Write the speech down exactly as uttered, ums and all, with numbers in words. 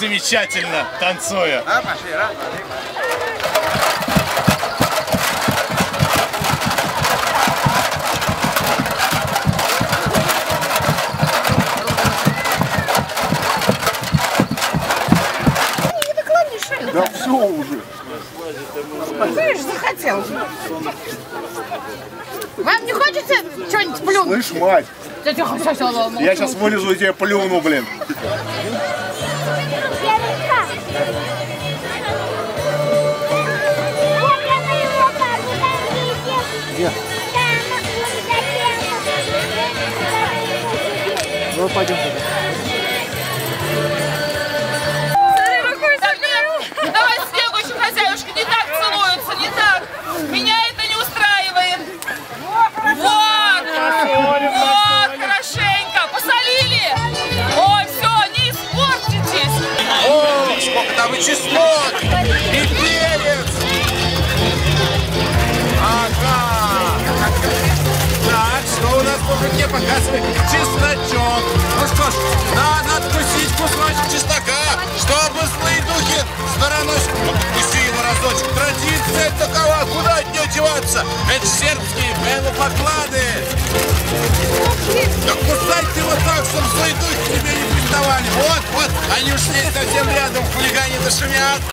замечательно танцуя. А, пошли, раз, Да все уже. Ты же захотел. Вам не хочется что-нибудь плюнуть? Слышь, мать, Тихо, все, все, я сейчас вылезу и тебе плюну, блин. Где? Ну, пойдем туда. Давай следующую хозяюшку, не так целуются, не так. Меня это не устраивает. Вот, вот, хорошенько, посолили. Ой, все, не испортитесь. О, сколько там и чеснок, и перец. Ага. Так, что у нас в мужике показывает? Чесночок. Ну что ж, надо откусить кусочек чеснока, чтобы злые духи стороной... Откуси его разочек. Традиция такова, куда от нее деваться? Это сербские поклады. Да кусай ты вот так, чтобы злые духи к тебе не приставали. Вот, вот, они ушли совсем рядом, хулигане дошумят.